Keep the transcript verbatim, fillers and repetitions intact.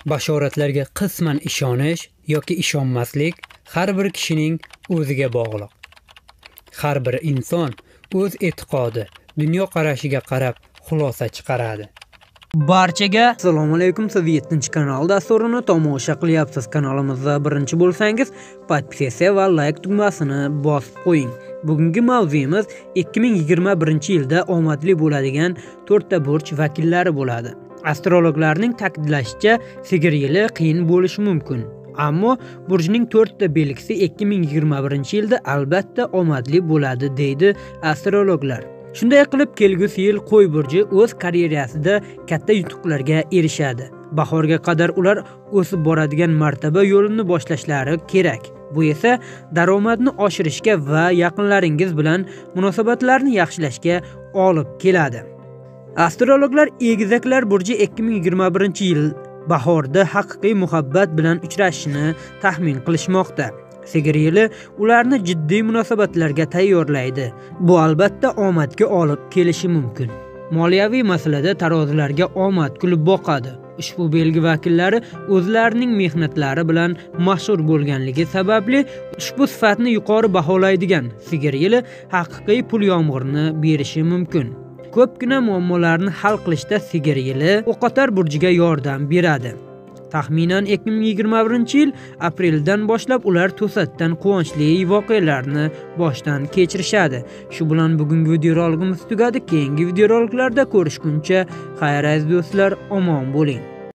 Bashoratlarga qisman ishonish yoki ishonmaslik har bir kishining o'ziga bog'liq. Har bir inson o'z e'tiqodi, dunyoqarashiga qarab xulosa chiqaradi. Barchaga assalomu alaykum. Siz yettinchi kanal dasturini tomosha qilyapsiz. Kanalimizda birinchi bo'lsangiz, podpisatsiya va like tugmasini bosib qo'ying. Bugungi mavzuyimiz ikki ming yigirma birinchi yilda omadli bo'ladigan to'rtta burch vakillari bo'ladi. Astrologlarning ta'kidlashicha, sigir yili qiyin bo'lishi mumkin. Ammo burjning to'rtta belgisi ikki ming yigirma birinchi yilda albatta omadli bo'ladi deydi astrologlar. Shunday qilib, kelgusi yil Qo'y burji o'z karyerasida katta yutuqlarga erishadi. Bahorga qadar ular o'sib boradigan martaba yo'lini boshlashlari kerak. Bu esa daromadni oshirishga va yaqinlaringiz bilan munosabatlarni yaxshilashga olib keladi. Astrologlar egizaklar burji ikki ming yigirma birinchi yil bahorda haqiqiy muhabbat bilan uchrashishini taxmin qilishmoqda. Sigir yili ularni jiddiy munosabatlarga tayyorlaydi. Bu albatta omadga olib kelishi mumkin. Moliyaviy masalada tarozilarga omad kulib boqadi. Ushbu belgi vakillari o'zlarining mehnatlari bilan mashhur bo'lganligi sababli ushbu sifatni yuqori baholaydigan sigir yili haqiqiy pul yomg'irini berishi mumkin. Ko'pgina muammolarni hal qilishda sigir yili O'qotar burjiga yordam beradi. Taxminan ikki ming yigirma birinchi yil apreldan boshlab ular to'satdan quvonchli voqealarni boshdan kechirishadi. Shu bilan bugungi videorolikimiz tugadi. Keyingi videoroliklarda ko'rishguncha xayr aziz do'stlar, omon bo'ling.